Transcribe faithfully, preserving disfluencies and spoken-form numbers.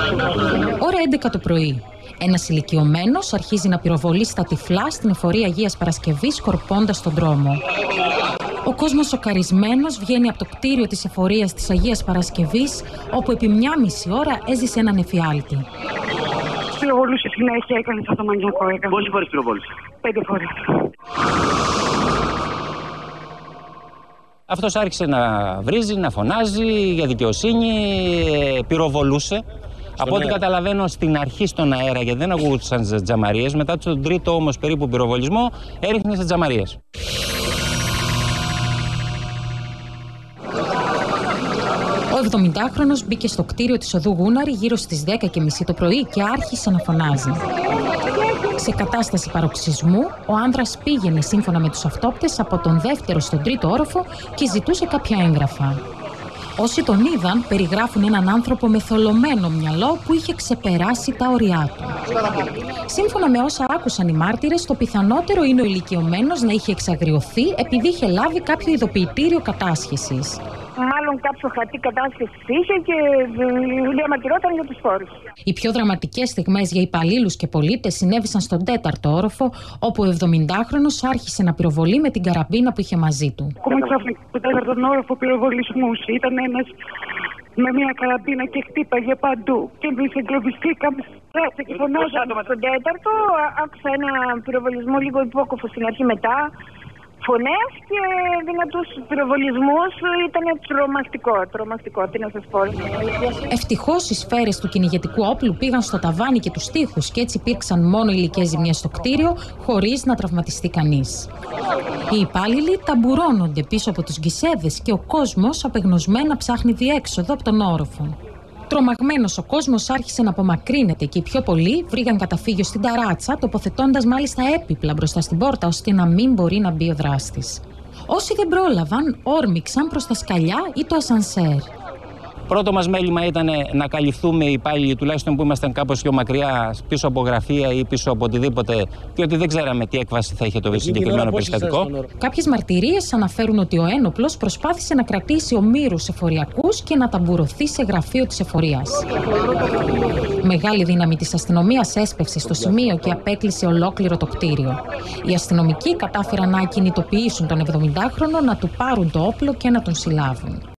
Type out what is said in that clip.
Ώρα έντεκα το πρωί. Ένας ηλικιωμένος αρχίζει να πυροβολεί στα τυφλά στην εφορία Αγίας Παρασκευής, σκορπώντας τον δρόμο. Ο κόσμος σοκαρισμένος βγαίνει από το κτίριο της εφορίας της Αγίας Παρασκευής, όπου επί μια μισή ώρα έζησε έναν εφιάλτη. Πυροβολούσε συνέχεια, έκανε αυτό το μανιακό. Πόσες φορές πυροβόλησε? Πέντε φορές. Αυτός άρχισε να βρίζει, να φωνάζει για δικαιοσύνη, πυροβολούσε. Από ό,τι καταλαβαίνω στην αρχή στον αέρα, γιατί δεν ακούγονταν τζαμαρίες, μετά τον τρίτο όμως περίπου πυροβολισμό έριχνε σε τζαμαρίες. Ο εβδομηντάχρονος μπήκε στο κτίριο της οδού Γούναρη γύρω στις δέκα και μισή το πρωί και άρχισε να φωνάζει. Σε κατάσταση παροξυσμού, ο άνδρας πήγαινε σύμφωνα με τους αυτόπτες από τον δεύτερο στον τρίτο όροφο και ζητούσε κάποια έγγραφα. Όσοι τον είδαν περιγράφουν έναν άνθρωπο με θολωμένο μυαλό που είχε ξεπεράσει τα όρια του. Σύμφωνα με όσα άκουσαν οι μάρτυρες, το πιθανότερο είναι ο ηλικιωμένος να είχε εξαγριωθεί επειδή είχε λάβει κάποιο ειδοποιητήριο κατάσχεσης. Μάλλον κάποιο χαρτί κατάσχεσης είχε και διαμαρτυρόταν για τους φόρους. Οι πιο δραματικές στιγμές για υπαλλήλους και πολίτες συνέβησαν στον τέταρτο όροφο, όπου ο εβδομηντάχρονος άρχισε να πυροβολεί με την καραμπίνα που είχε μαζί του. Ακόμα ξαφνικά στον τέταρτο όροφο πυροβολισμούς. Ήταν ένας με μια καραμπίνα και χτύπαγε παντού. Και εμείς εγκλωβιστήκαμε και φωνάζαμε. Στον τέταρτο άκουσα ένα πυροβολισμό λίγο υπόκοφο στην αρχή, μετά φωνές και δυνατούς πυροβολισμούς. Ήταν τρομακτικό, τρομακτικό, τι να σας πω. Ευτυχώς οι σφαίρες του κυνηγετικού όπλου πήγαν στο ταβάνι και τους τοίχους και έτσι υπήρξαν μόνο υλικές ζημιές στο κτίριο, χωρίς να τραυματιστεί κανείς. Οι υπάλληλοι ταμπουρώνονται πίσω από τους γκισέδες και ο κόσμος απεγνωσμένα ψάχνει διέξοδο από τον όροφο. Τρομαγμένος ο κόσμος άρχισε να απομακρύνεται και οι πιο πολλοί βρήκαν καταφύγιο στην ταράτσα, τοποθετώντας μάλιστα έπιπλα μπροστά στην πόρτα, ώστε να μην μπορεί να μπει ο δράστης. Όσοι δεν πρόλαβαν, όρμηξαν προς τα σκαλιά ή το ασανσέρ. Πρώτο μας μέλημα ήταν να καλυφθούμε οι υπάλληλοι, τουλάχιστον που ήμασταν κάπως πιο μακριά, πίσω από γραφεία ή πίσω από οτιδήποτε, διότι δεν ξέραμε τι έκβαση θα είχε το συγκεκριμένο περιστατικό. Κάποιες μαρτυρίες αναφέρουν ότι ο ένοπλος προσπάθησε να κρατήσει ομήρους εφοριακούς και να ταμπουρωθεί σε γραφείο της εφορίας. Μεγάλη δύναμη της αστυνομίας έσπευσε στο σημείο και απέκλεισε ολόκληρο το κτίριο. Οι αστυνομικοί κατάφεραν να ακινητοποιήσουν τον εβδομηντάχρονο, να του πάρουν το όπλο και να τον συλλάβουν.